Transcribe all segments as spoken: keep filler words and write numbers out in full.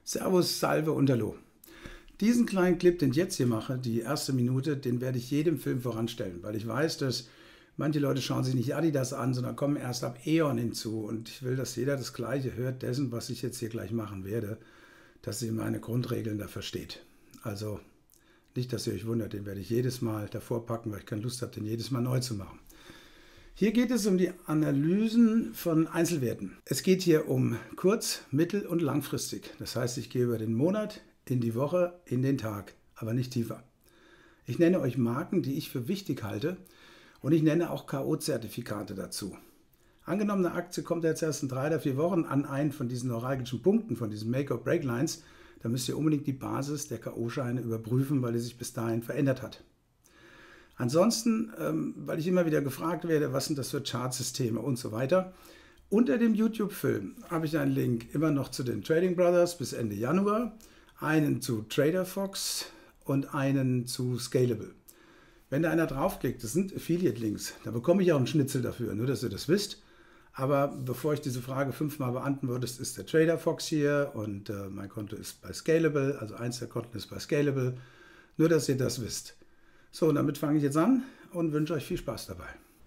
Servus, Salve und Hallo. Diesen kleinen Clip, den ich jetzt hier mache, die erste Minute, den werde ich jedem Film voranstellen, weil ich weiß, dass manche Leute schauen sich nicht Adidas an, sondern kommen erst ab Eon hinzu. Und ich will, dass jeder das Gleiche hört dessen, was ich jetzt hier gleich machen werde, dass ihr meine Grundregeln da versteht. Also nicht, dass ihr euch wundert, den werde ich jedes Mal davor packen, weil ich keine Lust habe, den jedes Mal neu zu machen. Hier geht es um die Analysen von Einzelwerten. Es geht hier um kurz-, mittel- und langfristig. Das heißt, ich gehe über den Monat, in die Woche, in den Tag, aber nicht tiefer. Ich nenne euch Marken, die ich für wichtig halte, und ich nenne auch K O-Zertifikate dazu. Angenommen, eine Aktie kommt jetzt erst in drei oder vier Wochen an einen von diesen neuralgischen Punkten, von diesen Make-or-Break-Lines, dann müsst ihr unbedingt die Basis der K O-Scheine überprüfen, weil die sich bis dahin verändert hat. Ansonsten, ähm, weil ich immer wieder gefragt werde, was sind das für Chartsysteme und so weiter. Unter dem YouTube-Film habe ich einen Link immer noch zu den Trading Brothers bis Ende Januar, einen zu TraderFox und einen zu Scalable. Wenn da einer draufklickt, das sind Affiliate-Links, da bekomme ich auch einen Schnitzel dafür, nur dass ihr das wisst. Aber bevor ich diese Frage fünfmal beantworte, ist, ist der TraderFox hier und äh, mein Konto ist bei Scalable, also eins der Konten ist bei Scalable, nur dass ihr das wisst. So, und damit fange ich jetzt an und wünsche euch viel Spaß dabei.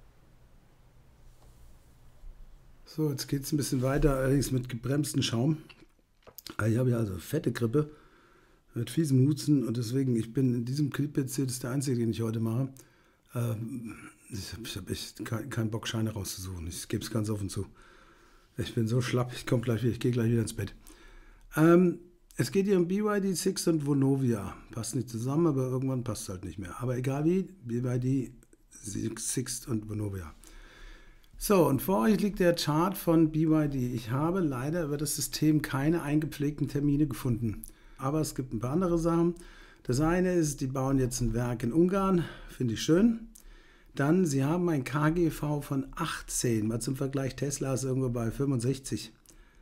So, jetzt geht es ein bisschen weiter, allerdings mit gebremstem Schaum. Ich habe ja also fette Grippe mit fiesem Husten und deswegen, ich bin in diesem Clip jetzt hier, das ist der einzige, den ich heute mache. Ähm, ich habe hab echt keinen kein Bock, Scheine rauszusuchen. Ich gebe es ganz offen zu. Ich bin so schlapp, ich komme gleich wieder, ich gehe gleich wieder ins Bett. Ähm, Es geht hier um B Y D, Sixt und Vonovia. Passt nicht zusammen, aber irgendwann passt es halt nicht mehr. Aber egal wie, B Y D, Sixt und Vonovia. So, und vor euch liegt der Chart von B Y D. Ich habe leider über das System keine eingepflegten Termine gefunden. Aber es gibt ein paar andere Sachen. Das eine ist, die bauen jetzt ein Werk in Ungarn. Finde ich schön. Dann, sie haben ein K G V von achtzehn. Mal zum Vergleich, Tesla ist irgendwo bei fünfundsechzig.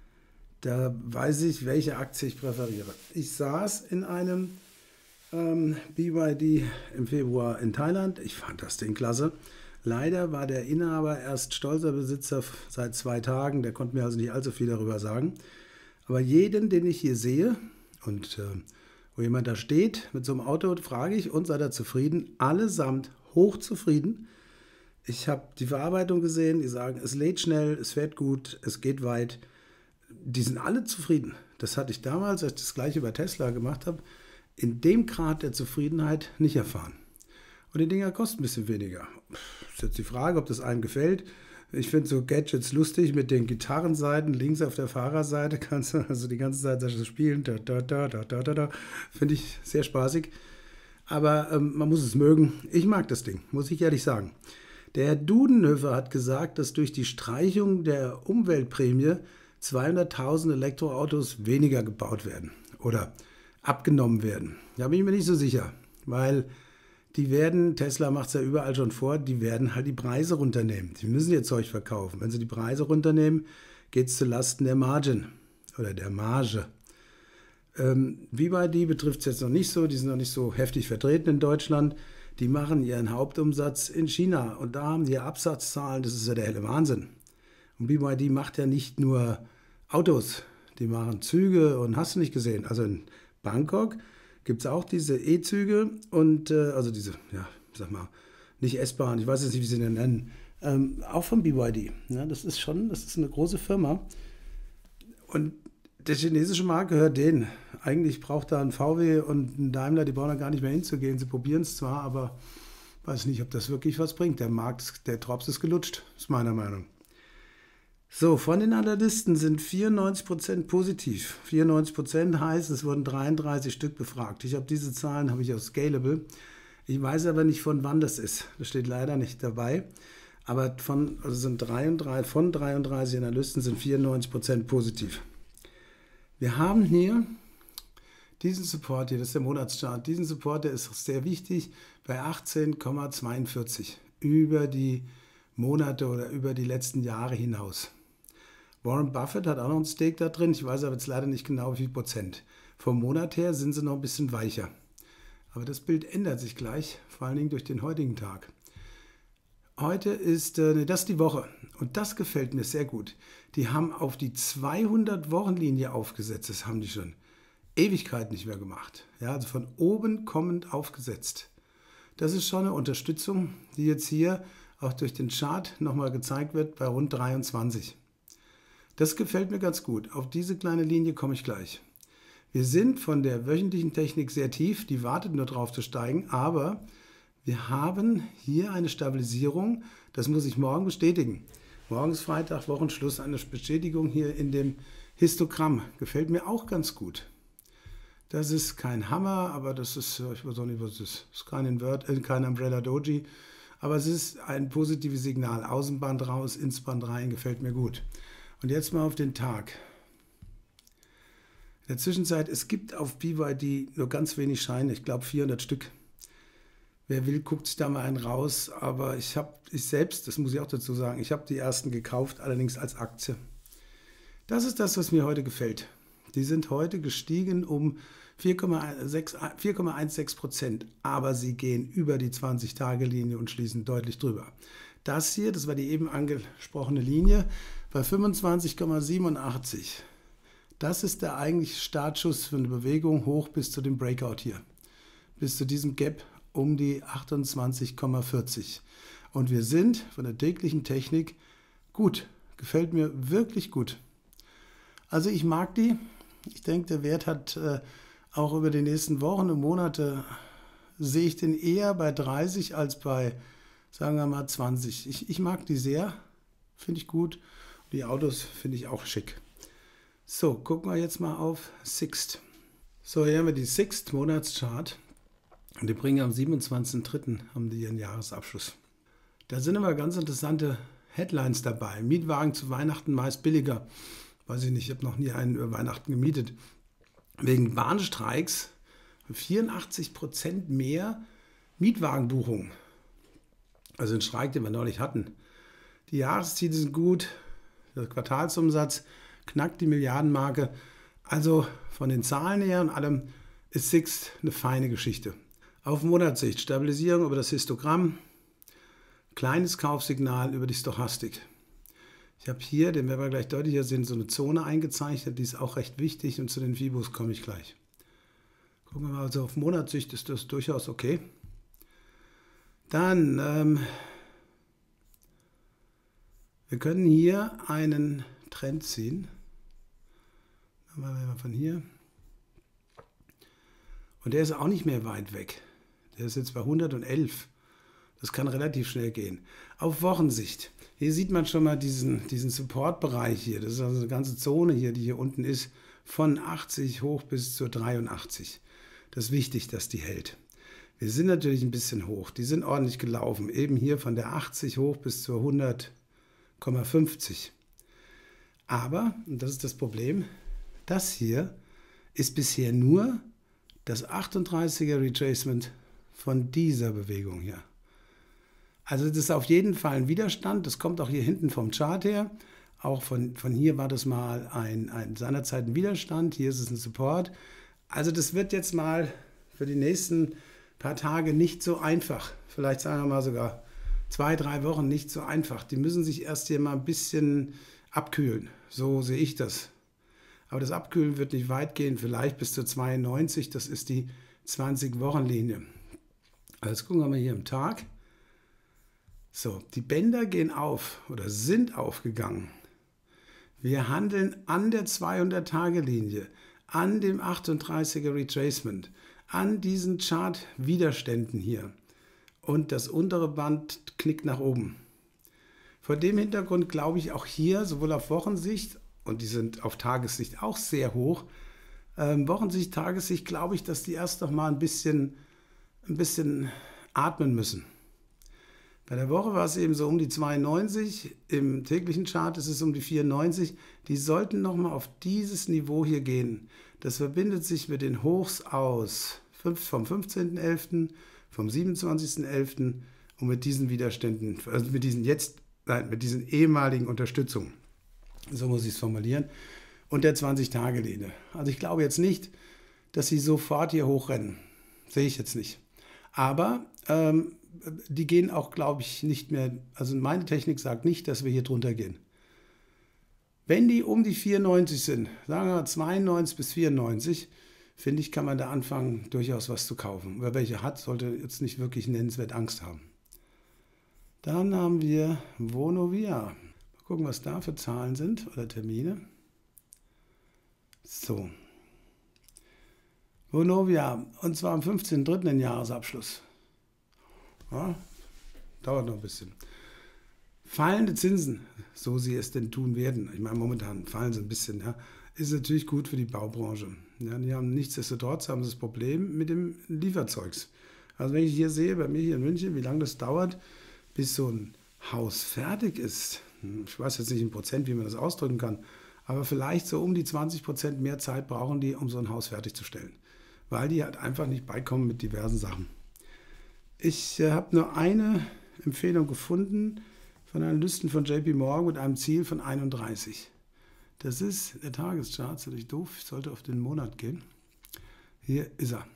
Da weiß ich, welche Aktie ich präferiere. Ich saß in einem ähm, B Y D im Februar in Thailand. Ich fand das Ding klasse. Leider war der Inhaber erst stolzer Besitzer seit zwei Tagen. Der konnte mir also nicht allzu viel darüber sagen. Aber jeden, den ich hier sehe und äh, wo jemand da steht mit so einem Auto, frage ich, und seid ihr zufrieden? Allesamt hochzufrieden. Ich habe die Verarbeitung gesehen. Die sagen, es lädt schnell, es fährt gut, es geht weit. Die sind alle zufrieden. Das hatte ich damals, als ich das gleiche bei Tesla gemacht habe, in dem Grad der Zufriedenheit nicht erfahren. Und die Dinger kosten ein bisschen weniger. Ist jetzt die Frage, ob das einem gefällt. Ich finde so Gadgets lustig mit den Gitarrenseiten. Links auf der Fahrerseite kannst du also die ganze Zeit so spielen. Da, da, da, da, da, da, da. Finde ich sehr spaßig. Aber ähm, man muss es mögen. Ich mag das Ding, muss ich ehrlich sagen. Der Herr Dudenhöfer hat gesagt, dass durch die Streichung der Umweltprämie zweihunderttausend Elektroautos weniger gebaut werden oder abgenommen werden. Da bin ich mir nicht so sicher, weil die werden, Tesla macht es ja überall schon vor, die werden halt die Preise runternehmen. Die müssen ihr Zeug verkaufen. Wenn sie die Preise runternehmen, geht es zulasten der Margin oder der Marge. Ähm, B Y D betrifft es jetzt noch nicht so, die sind noch nicht so heftig vertreten in Deutschland. Die machen ihren Hauptumsatz in China und da haben die Absatzzahlen, das ist ja der helle Wahnsinn. Und B Y D macht ja nicht nur Autos, die machen Züge und hast du nicht gesehen. Also in Bangkok gibt es auch diese E-Züge und äh, also diese, ja, sag mal, nicht S-Bahn, ich weiß jetzt nicht, wie sie den nennen, ähm, auch von B Y D. Ja, das ist schon, das ist eine große Firma und der chinesische Markt gehört denen. Eigentlich braucht da ein V W und ein Daimler, die brauchen da gar nicht mehr hinzugehen. Sie probieren es zwar, aber weiß nicht, ob das wirklich was bringt. Der Markt, der Drops ist gelutscht, ist meiner Meinung. So, von den Analysten sind vierundneunzig Prozent positiv. vierundneunzig Prozent heißt, es wurden dreiunddreißig Stück befragt. Ich habe diese Zahlen, habe ich aus Scalable. Ich weiß aber nicht, von wann das ist. Das steht leider nicht dabei. Aber von, also sind dreiunddreißig, von dreiunddreißig Analysten sind vierundneunzig Prozent positiv. Wir haben hier diesen Support hier, das ist der Monatschart. Diesen Support, der ist sehr wichtig bei achtzehn Komma zweiundvierzig über die Monate oder über die letzten Jahre hinaus. Warren Buffett hat auch noch ein Stake da drin. Ich weiß aber jetzt leider nicht genau, wie viel Prozent. Vom Monat her sind sie noch ein bisschen weicher. Aber das Bild ändert sich gleich, vor allen Dingen durch den heutigen Tag. Heute ist, äh, nee, das ist die Woche. Und das gefällt mir sehr gut. Die haben auf die zweihundert-Wochen-Linie aufgesetzt. Das haben die schon. Ewigkeit nicht mehr gemacht. Ja, also von oben kommend aufgesetzt. Das ist schon eine Unterstützung, die jetzt hier auch durch den Chart nochmal gezeigt wird bei rund dreiundzwanzig. Das gefällt mir ganz gut. Auf diese kleine Linie komme ich gleich. Wir sind von der wöchentlichen Technik sehr tief, die wartet nur drauf zu steigen, aber wir haben hier eine Stabilisierung, das muss ich morgen bestätigen. Morgen ist Freitag, Wochenschluss, eine Bestätigung hier in dem Histogramm. Gefällt mir auch ganz gut. Das ist kein Hammer, aber das ist, ich weiß auch nicht, was das ist. Das ist kein Invert, äh, kein Umbrella Doji, aber es ist ein positives Signal. Außenband raus, ins Band rein, gefällt mir gut. Und jetzt mal auf den Tag. In der Zwischenzeit, es gibt auf B Y D nur ganz wenig Scheine, ich glaube vierhundert Stück. Wer will, guckt sich da mal einen raus, aber ich habe, ich selbst, das muss ich auch dazu sagen, ich habe die ersten gekauft, allerdings als Aktie. Das ist das, was mir heute gefällt. Die sind heute gestiegen um vier Komma sechzehn Prozent, aber sie gehen über die zwanzig-Tage-Linie und schließen deutlich drüber. Das hier, das war die eben angesprochene Linie, bei fünfundzwanzig Komma siebenundachtzig. Das ist der eigentliche Startschuss für eine Bewegung hoch bis zu dem Breakout hier. Bis zu diesem Gap um die achtundzwanzig Komma vierzig. Und wir sind von der täglichen Technik gut. Gefällt mir wirklich gut. Also ich mag die. Ich denke, der Wert hat äh, auch über die nächsten Wochen und Monate, sehe ich den eher bei dreißig als bei, sagen wir mal, zwanzig. Ich, ich mag die sehr. Finde ich gut. Die Autos finde ich auch schick. So, gucken wir jetzt mal auf Sixt. So, hier haben wir die Sixt-Monatschart. Und die bringen am siebenundzwanzigsten dritten haben die ihren Jahresabschluss. Da sind immer ganz interessante Headlines dabei. Mietwagen zu Weihnachten meist billiger. Weiß ich nicht, ich habe noch nie einen über Weihnachten gemietet. Wegen Bahnstreiks vierundachtzig Prozent mehr Mietwagenbuchungen. Also den Streik, den wir neulich hatten. Die Jahresziele sind gut. Der Quartalsumsatz knackt die Milliardenmarke. Also von den Zahlen her und allem ist Sixt eine feine Geschichte. Auf Monatssicht Stabilisierung über das Histogramm, kleines Kaufsignal über die Stochastik. Ich habe hier, den werden wir gleich deutlicher sehen, so eine Zone eingezeichnet, die ist auch recht wichtig und zu den Fibos komme ich gleich. Gucken wir mal, also auf Monatssicht ist das durchaus okay. Dann, ähm, wir können hier einen Trend ziehen. Machen wir von hier. Und der ist auch nicht mehr weit weg. Der ist jetzt bei hundertelf. Das kann relativ schnell gehen. Auf Wochensicht. Hier sieht man schon mal diesen, diesen Support-Bereich hier. Das ist also eine ganze Zone hier, die hier unten ist, von achtzig hoch bis zur dreiundachtzig. Das ist wichtig, dass die hält. Wir sind natürlich ein bisschen hoch. Die sind ordentlich gelaufen. Eben hier von der achtzig hoch bis zur hundert Komma fünfzig. Aber, und das ist das Problem, das hier ist bisher nur das achtunddreißiger Retracement von dieser Bewegung hier. Also das ist auf jeden Fall ein Widerstand. Das kommt auch hier hinten vom Chart her. Auch von, von hier war das mal ein, ein seinerzeit ein Widerstand. Hier ist es ein Support. Also das wird jetzt mal für die nächsten paar Tage nicht so einfach. Vielleicht sagen wir mal sogar zwei, drei Wochen nicht so einfach. Die müssen sich erst hier mal ein bisschen abkühlen. So sehe ich das. Aber das Abkühlen wird nicht weit gehen, vielleicht bis zu zweiundneunzig. Das ist die zwanzig-Wochen-Linie. Also jetzt gucken wir mal hier im Tag. So, die Bänder gehen auf oder sind aufgegangen. Wir handeln an der zweihundert-Tage-Linie, an dem achtunddreißiger Retracement, an diesen Chart-Widerständen hier. Und das untere Band knickt nach oben. Vor dem Hintergrund glaube ich auch hier, sowohl auf Wochensicht, und die sind auf Tagessicht auch sehr hoch, ähm, Wochensicht, Tagessicht, glaube ich, dass die erst noch mal ein bisschen, ein bisschen atmen müssen. Bei der Woche war es eben so um die zweiundneunzig, im täglichen Chart ist es um die vierundneunzig. Die sollten noch mal auf dieses Niveau hier gehen. Das verbindet sich mit den Hochs aus vom fünfzehnten elften, vom siebenundzwanzigsten elften und mit diesen Widerständen, also mit diesen jetzt, nein, mit diesen ehemaligen Unterstützungen. So muss ich es formulieren. Und der zwanzig-Tage-Linie. Also ich glaube jetzt nicht, dass sie sofort hier hochrennen. Sehe ich jetzt nicht. Aber ähm, die gehen auch, glaube ich, nicht mehr, also meine Technik sagt nicht, dass wir hier drunter gehen. Wenn die um die vierundneunzig sind, sagen wir zweiundneunzig bis vierundneunzig, finde ich, kann man da anfangen, durchaus was zu kaufen. Wer welche hat, sollte jetzt nicht wirklich nennenswert Angst haben. Dann haben wir Vonovia. Mal gucken, was da für Zahlen sind oder Termine. So. Vonovia, und zwar am fünfzehnten dritten den Jahresabschluss. Ja, dauert noch ein bisschen. Fallende Zinsen, so sie es denn tun werden. Ich meine, momentan fallen sie ein bisschen. Ja, ist natürlich gut für die Baubranche. Ja, die haben nichtsdestotrotz haben sie das Problem mit dem Lieferzeugs. Also wenn ich hier sehe, bei mir hier in München, wie lange das dauert, bis so ein Haus fertig ist. Ich weiß jetzt nicht in Prozent, wie man das ausdrücken kann, aber vielleicht so um die zwanzig Prozent mehr Zeit brauchen die, um so ein Haus fertigzustellen. Weil die halt einfach nicht beikommen mit diversen Sachen. Ich äh, habe nur eine Empfehlung gefunden von Analysten von J P Morgan mit einem Ziel von einunddreißig. Das ist der Tageschart, ist natürlich doof, ich sollte auf den Monat gehen. Hier ist er.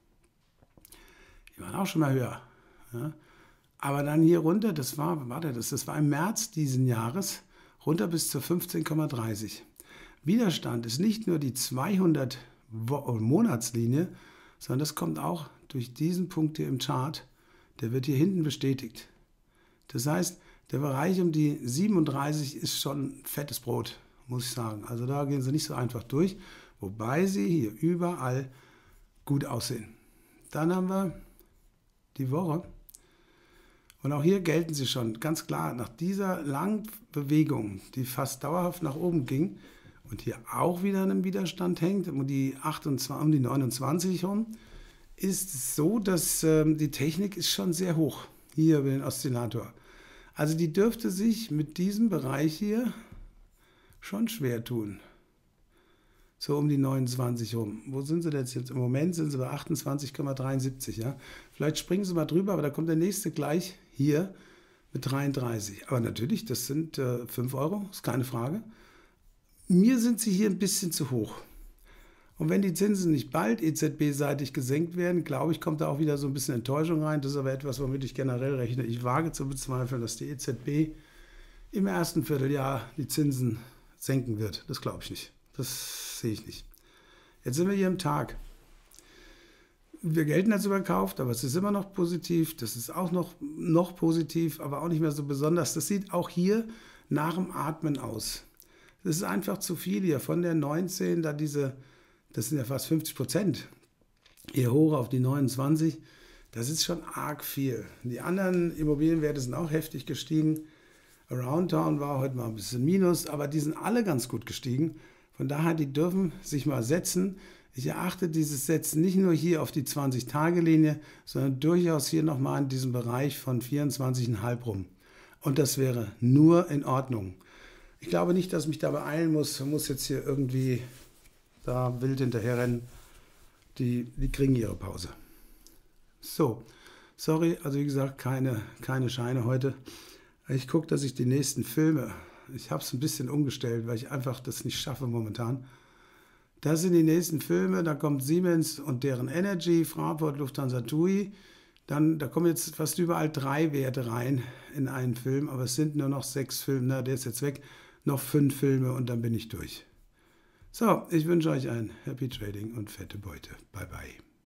Die waren auch schon mal höher. Ja. Aber dann hier runter, das war, warte, das, das war im März diesen Jahres, runter bis zur fünfzehn Komma dreißig. Widerstand ist nicht nur die zweihundert Monatslinie, sondern das kommt auch durch diesen Punkt hier im Chart, der wird hier hinten bestätigt. Das heißt, der Bereich um die siebenunddreißig ist schon fettes Brot, muss ich sagen. Also da gehen sie nicht so einfach durch, wobei sie hier überall gut aussehen. Dann haben wir die Woche. Und auch hier gelten sie schon ganz klar nach dieser langen Bewegung, die fast dauerhaft nach oben ging, und hier auch wieder in einem Widerstand hängt, um die, achtundzwanzig, um die neunundzwanzig rum, ist es so, dass ähm, die Technik ist schon sehr hoch hier über den Oszillator. Also die dürfte sich mit diesem Bereich hier schon schwer tun. So um die neunundzwanzig rum. Wo sind sie denn jetzt? Im Moment sind sie bei achtundzwanzig Komma dreiundsiebzig. Ja? Vielleicht springen sie mal drüber, aber da kommt der nächste gleich hier mit dreiunddreißig. Aber natürlich, das sind äh, fünf Euro, ist keine Frage. Mir sind sie hier ein bisschen zu hoch. Und wenn die Zinsen nicht bald E Z B-seitig gesenkt werden, glaube ich, kommt da auch wieder so ein bisschen Enttäuschung rein. Das ist aber etwas, womit ich generell rechne. Ich wage zu bezweifeln, dass die E Z B im ersten Vierteljahr die Zinsen senken wird. Das glaube ich nicht. Das sehe ich nicht. Jetzt sind wir hier im Tag. Wir gelten als überkauft, aber es ist immer noch positiv. Das ist auch noch, noch positiv, aber auch nicht mehr so besonders. Das sieht auch hier nach dem Atmen aus. Das ist einfach zu viel hier. Von der neunzehn, da diese, das sind ja fast fünfzig Prozent, hier hoch auf die neunundzwanzig. Das ist schon arg viel. Die anderen Immobilienwerte sind auch heftig gestiegen. Aroundtown war heute mal ein bisschen minus, aber die sind alle ganz gut gestiegen. Von daher, die dürfen sich mal setzen. Ich erachte dieses Setzen nicht nur hier auf die zwanzig-Tage-Linie, sondern durchaus hier nochmal in diesem Bereich von vierundzwanzig Komma fünf rum. Und das wäre nur in Ordnung. Ich glaube nicht, dass ich mich da beeilen muss. Man muss jetzt hier irgendwie da wild hinterherrennen. Die, die kriegen ihre Pause. So, sorry, also wie gesagt, keine, keine Scheine heute. Ich gucke, dass ich die nächsten Filme, ich habe es ein bisschen umgestellt, weil ich einfach das nicht schaffe momentan. Das sind die nächsten Filme, da kommt Siemens und deren Energy, Fraport, Lufthansa, T U I. Dann, da kommen jetzt fast überall drei Werte rein in einen Film, aber es sind nur noch sechs Filme, na, der ist jetzt weg, noch fünf Filme und dann bin ich durch. So, ich wünsche euch ein Happy Trading und fette Beute. Bye bye.